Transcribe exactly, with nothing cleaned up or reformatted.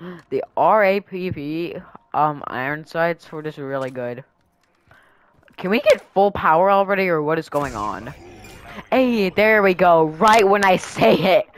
The R A P P um iron sights were just really good. Can we get full power already, or what is going on? Hey, there we go. Right when I say it.